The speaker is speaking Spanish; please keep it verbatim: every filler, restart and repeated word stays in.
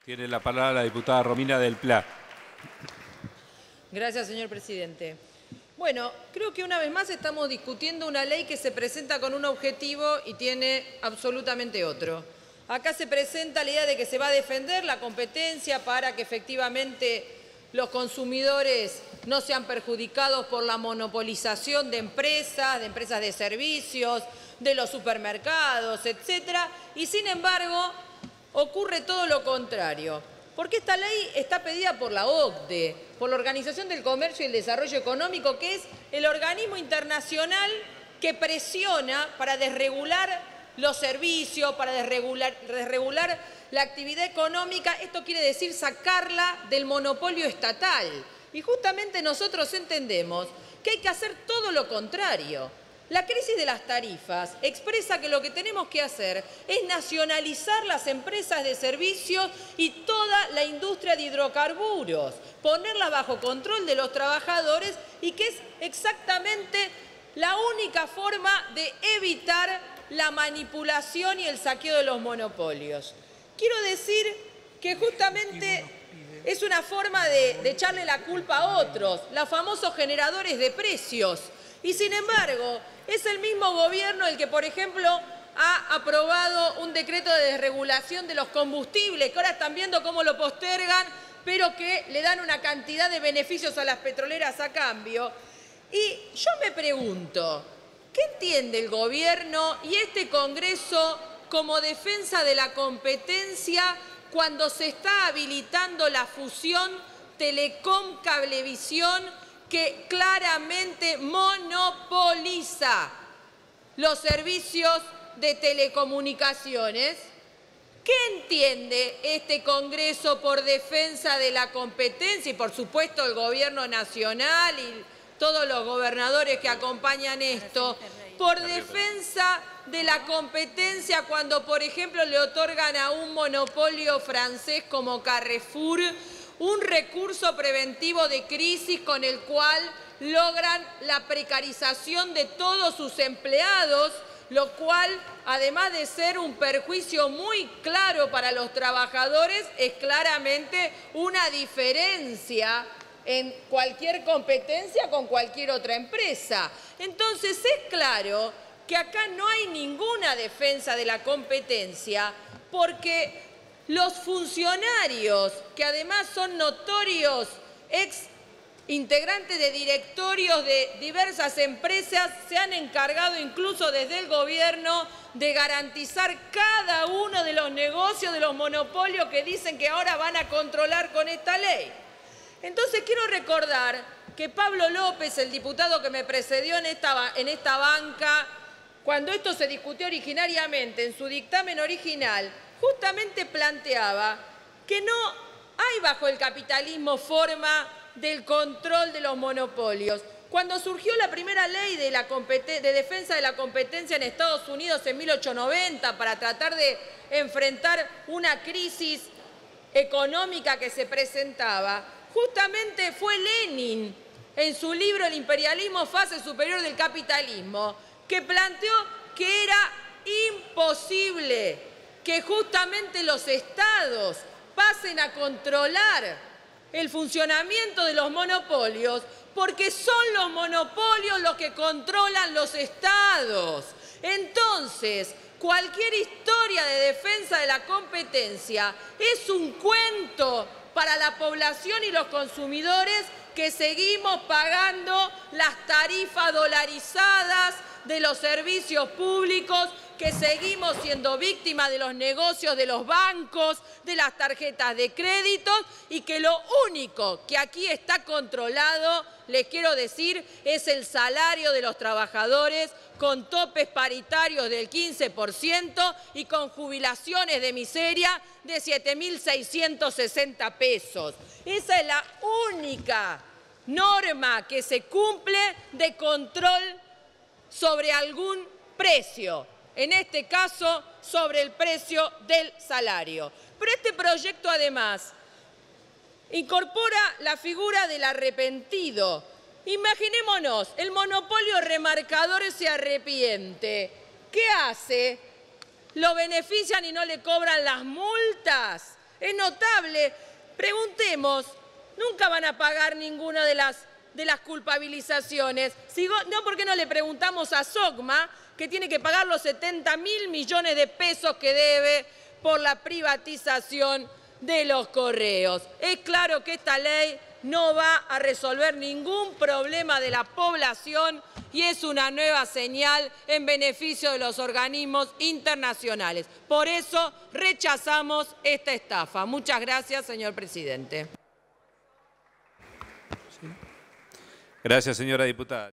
Tiene la palabra la diputada Romina del Pla. Gracias, señor presidente. Bueno, creo que una vez más estamos discutiendo una ley que se presenta con un objetivo y tiene absolutamente otro. Acá se presenta la idea de que se va a defender la competencia para que efectivamente los consumidores no sean perjudicados por la monopolización de empresas, de empresas de servicios, de los supermercados, etcétera. Y sin embargo, ocurre todo lo contrario. Porque esta ley está pedida por la O C D E, por la Organización del Comercio y el Desarrollo Económico, que es el organismo internacional que presiona para desregular los servicios, para desregular, desregular la actividad económica. Esto quiere decir sacarla del monopolio estatal. Y justamente nosotros entendemos que hay que hacer todo lo contrario. La crisis de las tarifas expresa que lo que tenemos que hacer es nacionalizar las empresas de servicios y toda la industria de hidrocarburos, ponerlas bajo control de los trabajadores y que es exactamente la única forma de evitar la manipulación y el saqueo de los monopolios. Quiero decir que justamente es una forma de, de echarle la culpa a otros, los famosos generadores de precios. Y sin embargo, es el mismo gobierno el que, por ejemplo, ha aprobado un decreto de desregulación de los combustibles, que ahora están viendo cómo lo postergan, pero que le dan una cantidad de beneficios a las petroleras a cambio. Y yo me pregunto, ¿qué entiende el gobierno y este Congreso como defensa de la competencia cuando se está habilitando la fusión Telecom-Cablevisión, que claramente monopoliza los servicios de telecomunicaciones? ¿Qué entiende este Congreso por defensa de la competencia? Y por supuesto el Gobierno Nacional y todos los gobernadores que acompañan esto, por defensa de la competencia cuando, por ejemplo, le otorgan a un monopolio francés como Carrefour un recurso preventivo de crisis con el cual logran la precarización de todos sus empleados, lo cual, además de ser un perjuicio muy claro para los trabajadores, es claramente una diferencia en cualquier competencia con cualquier otra empresa. Entonces, es claro que acá no hay ninguna defensa de la competencia porque los funcionarios, que además son notorios ex integrantes de directorios de diversas empresas, se han encargado incluso desde el gobierno de garantizar cada uno de los negocios de los monopolios que dicen que ahora van a controlar con esta ley. Entonces quiero recordar que Pablo López, el diputado que me precedió en esta, en esta banca, cuando esto se discutió originariamente en su dictamen original, justamente planteaba que no hay bajo el capitalismo forma del control de los monopolios. Cuando surgió la primera ley de, la de defensa de la competencia en Estados Unidos en mil ochocientos noventa para tratar de enfrentar una crisis económica que se presentaba, justamente fue Lenin, en su libro El imperialismo, fase superior del capitalismo, que planteó que era imposible que justamente los estados pasen a controlar el funcionamiento de los monopolios, porque son los monopolios los que controlan los estados. Entonces, cualquier historia de defensa de la competencia es un cuento para la población y los consumidores que seguimos pagando las tarifas dolarizadas de los servicios públicos, que seguimos siendo víctimas de los negocios de los bancos, de las tarjetas de crédito, y que lo único que aquí está controlado, les quiero decir, es el salario de los trabajadores, con topes paritarios del quince por ciento y con jubilaciones de miseria de siete mil seiscientos sesenta pesos. Esa es la única norma que se cumple de control sobre algún precio, en este caso sobre el precio del salario. Pero este proyecto además incorpora la figura del arrepentido. Imaginémonos, el monopolio remarcador se arrepiente. ¿Qué hace? ¿Lo benefician y no le cobran las multas? Es notable. Preguntemos, nunca van a pagar ninguna de las, de las culpabilizaciones. Si, no, ¿por qué no le preguntamos a SOCMA, que tiene que pagar los setenta mil millones de pesos que debe por la privatización de los correos? Es claro que esta ley no va a resolver ningún problema de la población y es una nueva señal en beneficio de los organismos internacionales. Por eso rechazamos esta estafa. Muchas gracias, señor presidente. Gracias, señora diputada.